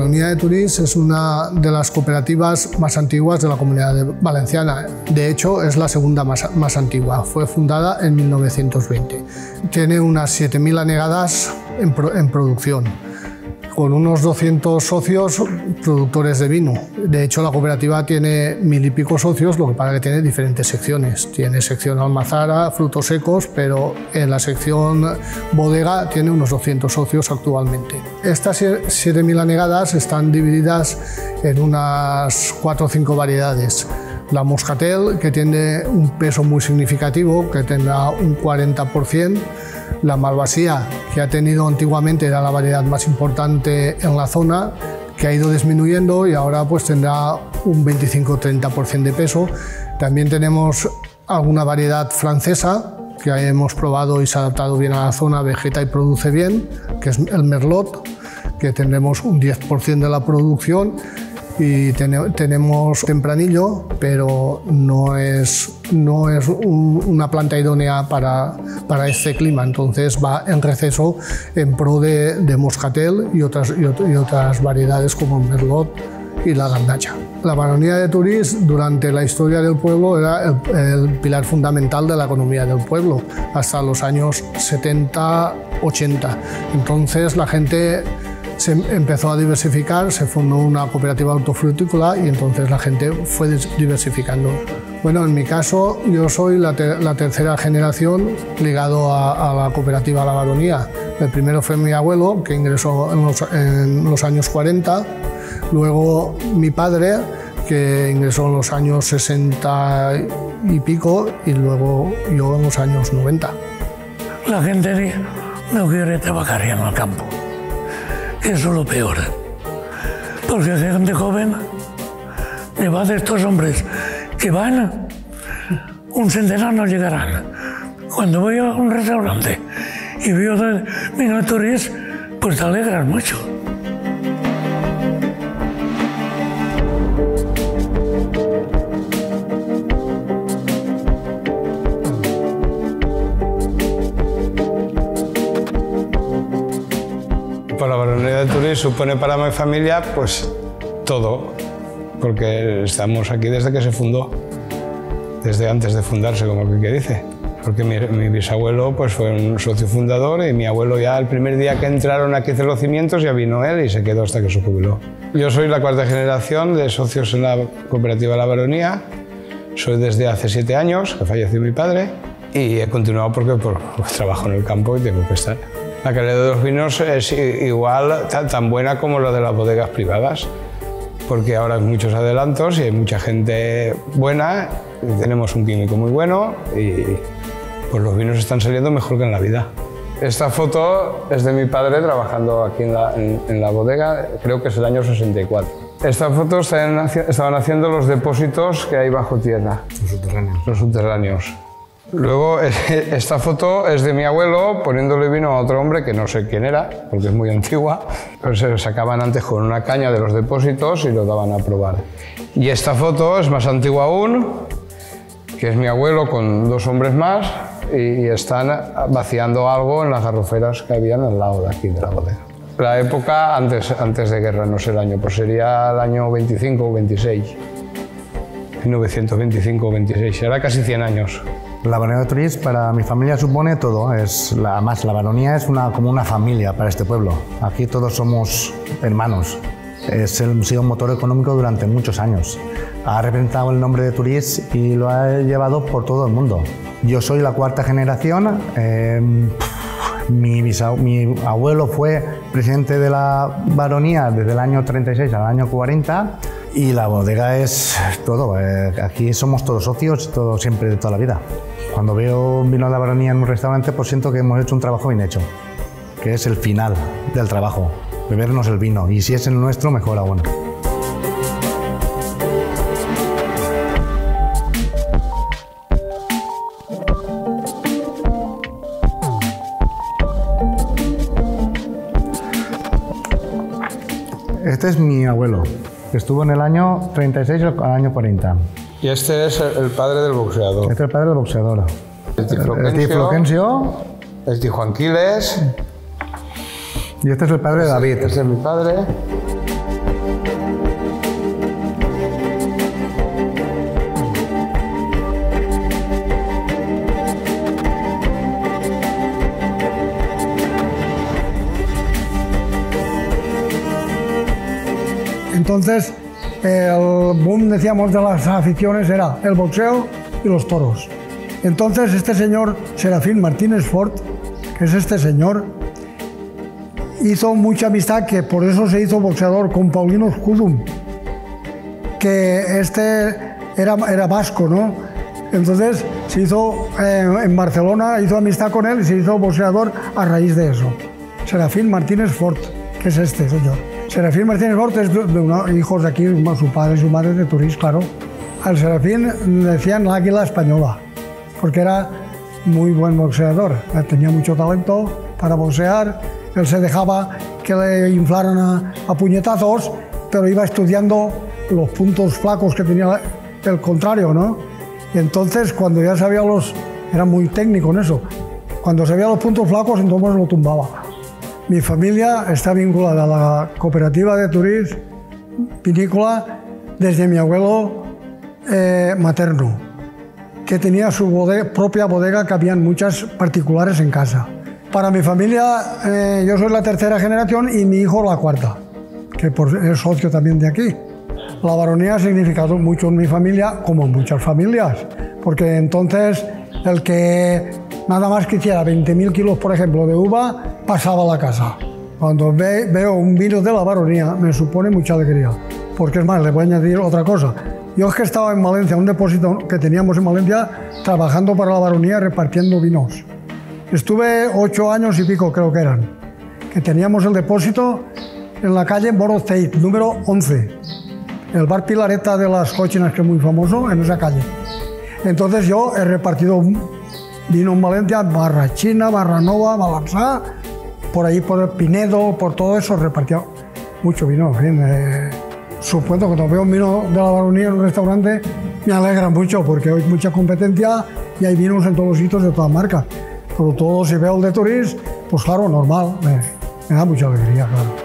Baronía de Turís es una de las cooperativas más antiguas de la Comunidad Valenciana. De hecho, es la segunda más antigua. Fue fundada en 1920. Tiene unas 7.000 anegadas en producción, con unos 200 socios productores de vino. De hecho, la cooperativa tiene 1.000 y pico socios, lo que pasa que tiene diferentes secciones. Tiene sección almazara, frutos secos, pero en la sección bodega tiene unos 200 socios actualmente. Estas 7.000 anegadas están divididas en unas 4 o 5 variedades. La Moscatel, que tiene un peso muy significativo, que tendrá un 40%. La Malvasía, que ha tenido antiguamente, era la variedad más importante en la zona, que ha ido disminuyendo y ahora pues tendrá un 25-30% de peso. También tenemos alguna variedad francesa que hemos probado y se ha adaptado bien a la zona, vegeta y produce bien, que es el Merlot, que tendremos un 10% de la producción. Y tenemos tempranillo, pero no es una planta idónea para este clima, entonces va en receso en pro de Moscatel y otras variedades como el Merlot y la Garnacha. La Baronía de Turís durante la historia del pueblo era el pilar fundamental de la economía del pueblo hasta los años 70-80. Entonces la gente se empezó a diversificar, se fundó una cooperativa hortofrutícola y entonces la gente fue diversificando. Bueno, en mi caso yo soy la tercera generación ligado a la cooperativa La Baronía. El primero fue mi abuelo, que ingresó en los años 40, luego mi padre, que ingresó en los años 60 y pico, y luego yo en los años 90. La gente no quiere trabajar en el campo. Eso es lo peor, porque hay gente joven, llevad de estos hombres que van, un centenar no llegarán. Cuando voy a un restaurante y veo vino de Turís, pues te alegras mucho. La Baronía de Turís supone para mi familia pues todo, porque estamos aquí desde que se fundó, desde antes de fundarse, como el que dice, porque mi bisabuelo pues fue un socio fundador y mi abuelo ya el primer día que entraron aquí a hacer los cimientos ya vino él y se quedó hasta que se jubiló. Yo soy la cuarta generación de socios en la cooperativa La Baronía, soy desde hace 7 años, que falleció mi padre, y he continuado porque trabajo en el campo y tengo que estar. La calidad de los vinos es igual, tan buena como la de las bodegas privadas, porque ahora hay muchos adelantos y hay mucha gente buena, y tenemos un químico muy bueno y pues los vinos están saliendo mejor que en la vida. Esta foto es de mi padre trabajando aquí en la bodega, creo que es el año 64. Esta foto estaban haciendo los depósitos que hay bajo tierra. Los subterráneos. Luego, esta foto es de mi abuelo poniéndole vino a otro hombre que no sé quién era, porque es muy antigua. Pero se sacaban antes con una caña de los depósitos y lo daban a probar. Y esta foto es más antigua aún, que es mi abuelo con 2 hombres más y están vaciando algo en las garroferas que habían al lado de aquí de la bodega. La época antes de guerra, no sé el año, pues sería el año 25 o 26. 1925 o 26, era casi 100 años. La Baronía de Turís para mi familia supone todo. Además, la Baronía es como una familia para este pueblo. Aquí todos somos hermanos. Ha sido un motor económico durante muchos años. Ha representado el nombre de Turís y lo ha llevado por todo el mundo. Yo soy la cuarta generación. Mi abuelo fue presidente de la Baronía desde el año 36 al año 40 y la bodega es todo. Aquí somos todos socios, todos siempre de toda la vida. Cuando veo un vino de la Baronía en un restaurante, pues siento que hemos hecho un trabajo bien hecho, que es el final del trabajo, bebernos el vino, y si es el nuestro, mejor aún. Este es mi abuelo, que estuvo en el año 36 al año 40. Y este es el padre del boxeador. Este es el padre del boxeador. El Tifloquencio. El Tijuanquiles. Y este es el padre de David. Este es mi padre. entonces el boom, decíamos, de las aficiones era el boxeo y los toros. Entonces este señor, Serafín Martínez Fort, que es este señor, hizo mucha amistad, que por eso se hizo boxeador, con Paulino Escudum, que este era vasco, ¿no? Entonces se hizo en Barcelona, hizo amistad con él y se hizo boxeador a raíz de eso. Serafín Martínez Fort, que es este señor. Serafín Martínez Fort es de unos hijos de aquí, su padre y su madre de Turís, claro. Al Serafín le decían la águila española, porque era muy buen boxeador, tenía mucho talento para boxear. Él se dejaba que le inflaran a puñetazos, pero iba estudiando los puntos flacos que tenía el contrario, ¿no? Y entonces, cuando ya sabía era muy técnico en eso, cuando sabía los puntos flacos, entonces lo tumbaba. Mi familia está vinculada a la cooperativa de Turís vinícola desde mi abuelo materno, que tenía su propia bodega, que habían muchas particulares en casa. Para mi familia, yo soy la tercera generación y mi hijo la cuarta, que es socio también de aquí. La baronía ha significado mucho en mi familia, como en muchas familias, porque entonces el que nada más quisiera 20.000 kilos, por ejemplo, de uva, pasaba a la casa. Cuando veo un vino de la baronía, me supone mucha alegría, porque es más, le voy a añadir otra cosa. Yo es que estaba en Valencia, un depósito que teníamos en Valencia, trabajando para la baronía, repartiendo vinos. Estuve 8 años y pico, creo que eran, que teníamos el depósito en la calle Borozeit, número 11. El bar Pilareta de las Cochinas, que es muy famoso, en esa calle. Entonces yo he repartido vino en Valencia, Barra China, Barra Nova, Balanzá, por ahí por Pinedo, por todo eso repartía mucho vino. En fin, supongo que cuando veo un vino de la baronía en un restaurante me alegra mucho, porque hay mucha competencia y hay vinos en todos los sitios de todas marcas. Pero todo, si veo el de Turís, pues claro, normal, me da mucha alegría, claro.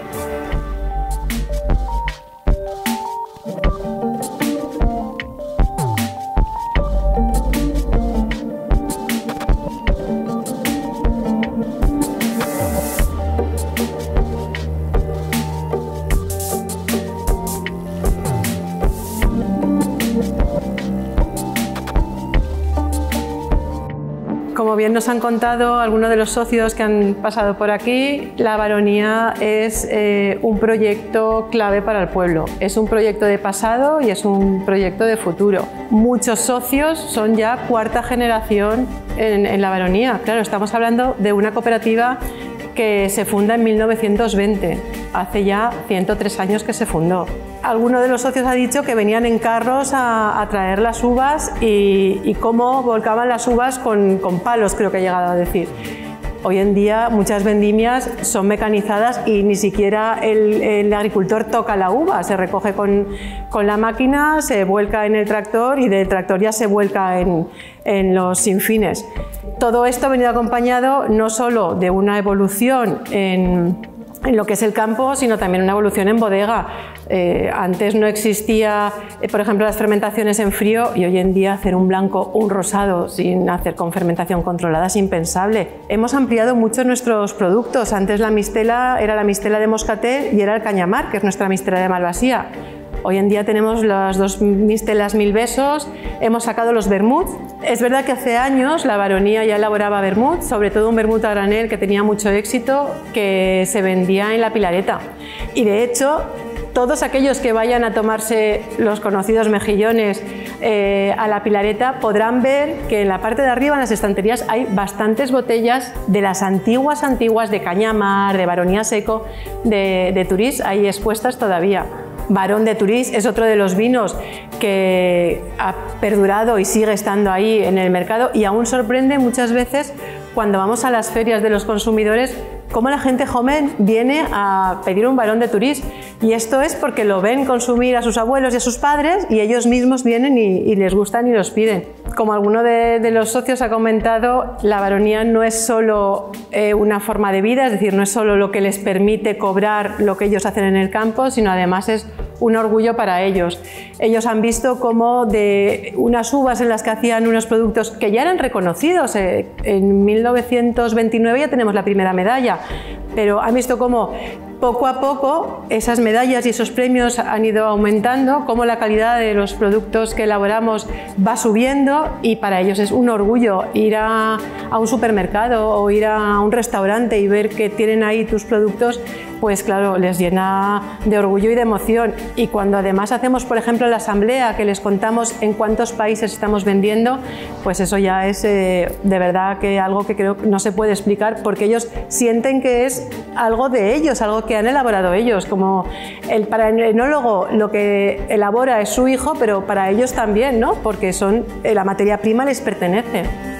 Como bien nos han contado algunos de los socios que han pasado por aquí, la baronía es un proyecto clave para el pueblo. Es un proyecto de pasado y es un proyecto de futuro. Muchos socios son ya cuarta generación en la baronía. Claro, estamos hablando de una cooperativa que se funda en 1920, hace ya 103 años que se fundó. Alguno de los socios ha dicho que venían en carros a traer las uvas y cómo volcaban las uvas con palos, creo que he llegado a decir. Hoy en día muchas vendimias son mecanizadas y ni siquiera el agricultor toca la uva, se recoge con la máquina, se vuelca en el tractor y del tractor ya se vuelca en los sinfines. Todo esto ha venido acompañado no solo de una evolución en lo que es el campo, sino también una evolución en bodega. Antes no existía, por ejemplo, las fermentaciones en frío, y hoy en día hacer un blanco o un rosado sin hacer con fermentación controlada es impensable. Hemos ampliado mucho nuestros productos. Antes la mistela era la mistela de Moscatel y era el cañamar, que es nuestra mistela de Malvasía. Hoy en día tenemos las dos mistelas Mil Besos, hemos sacado los vermut. Es verdad que hace años la baronía ya elaboraba vermut, sobre todo un vermut a granel que tenía mucho éxito, que se vendía en la Pilareta. Y de hecho, todos aquellos que vayan a tomarse los conocidos mejillones a la Pilareta podrán ver que en la parte de arriba, en las estanterías, hay bastantes botellas de las antiguas de Cañamar, de Baronía Seco, de Turís, ahí expuestas todavía. Barón de Turís es otro de los vinos que ha perdurado y sigue estando ahí en el mercado, y aún sorprende muchas veces cuando vamos a las ferias de los consumidores cómo la gente joven viene a pedir un Barón de Turís, y esto es porque lo ven consumir a sus abuelos y a sus padres y ellos mismos vienen y les gustan y los piden. Como alguno de los socios ha comentado, la baronía no es solo una forma de vida, es decir, no es solo lo que les permite cobrar lo que ellos hacen en el campo, sino además es un orgullo para ellos. Ellos han visto cómo de unas uvas en las que hacían unos productos que ya eran reconocidos, en 1929 ya tenemos la primera medalla, pero han visto cómo poco a poco esas medallas y esos premios han ido aumentando, como la calidad de los productos que elaboramos va subiendo, y para ellos es un orgullo ir a un supermercado o ir a un restaurante y ver que tienen ahí tus productos, pues claro, les llena de orgullo y de emoción. Y cuando además hacemos, por ejemplo, la asamblea, que les contamos en cuántos países estamos vendiendo, pues eso ya es de verdad que algo que creo que no se puede explicar, porque ellos sienten que es algo de ellos, algo que han elaborado ellos. Como para el enólogo lo que elabora es su hijo, pero para ellos también, ¿no? Porque la materia prima les pertenece.